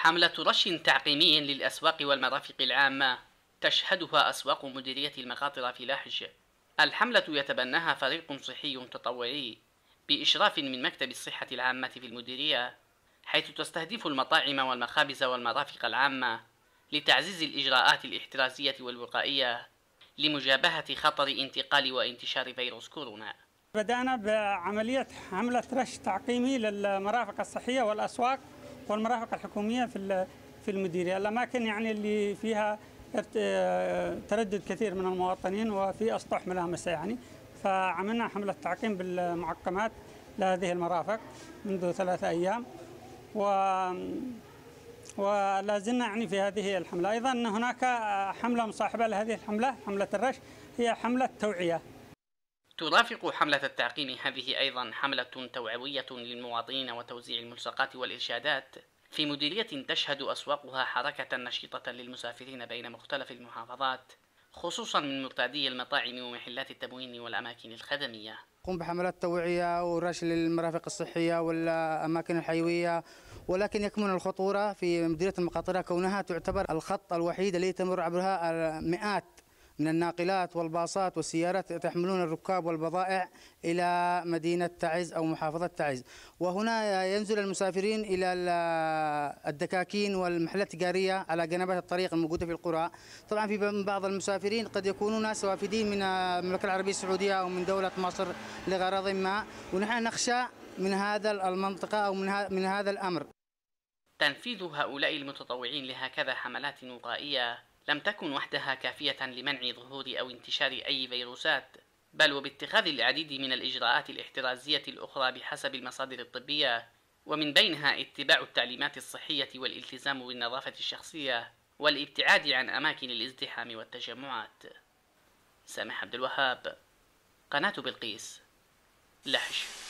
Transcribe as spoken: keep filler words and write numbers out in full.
حملة رش تعقيمي للأسواق والمرافق العامة تشهدها أسواق مديرية المقاطرة في لحج. الحملة يتبناها فريق صحي تطوعي بإشراف من مكتب الصحة العامة في المديرية، حيث تستهدف المطاعم والمخابز والمرافق العامة لتعزيز الإجراءات الاحترازية والوقائية لمجابهة خطر انتقال وانتشار فيروس كورونا. بدأنا بعملية حملة رش تعقيمي للمرافق الصحية والأسواق والمرافق الحكومية في في المديرية، الأماكن يعني اللي فيها تردد كثير من المواطنين وفي أسطح ملامسة يعني، فعملنا حملة تعقيم بالمعقمات لهذه المرافق منذ ثلاثة أيام، و ولا زلنا يعني في هذه الحملة. أيضا هناك حملة مصاحبة لهذه الحملة، حملة الرش، هي حملة توعية. ترافق حملة التعقيم هذه أيضا حملة توعوية للمواطنين وتوزيع الملصقات والإرشادات في مديرية تشهد أسواقها حركة نشيطة للمسافرين بين مختلف المحافظات، خصوصا من مرتادي المطاعم ومحلات التموين والأماكن الخدمية. نقوم بحملات توعية ورش للمرافق الصحية والأماكن الحيوية، ولكن يكمن الخطورة في مديرية المقاطرة كونها تعتبر الخط الوحيد الذي تمر عبرها مئات من الناقلات والباصات والسيارات تحملون الركاب والبضائع إلى مدينة تعز أو محافظة تعز، وهنا ينزل المسافرين إلى الدكاكين والمحلات التجارية على جنبات الطريق الموجودة في القرى. طبعا في بعض المسافرين قد يكونون ناس وافدين من المملكة العربية السعودية أو من دولة مصر لغرض ما، ونحن نخشى من هذا المنطقة أو من هذا الأمر. تنفيذ هؤلاء المتطوعين لهكذا حملات وقائية لم تكن وحدها كافية لمنع ظهور أو انتشار أي فيروسات، بل وباتخاذ العديد من الإجراءات الاحترازية الأخرى بحسب المصادر الطبية، ومن بينها اتباع التعليمات الصحية والالتزام بالنظافة الشخصية والابتعاد عن أماكن الازدحام والتجمعات. سامح عبد الوهاب، قناة بلقيس، لحج.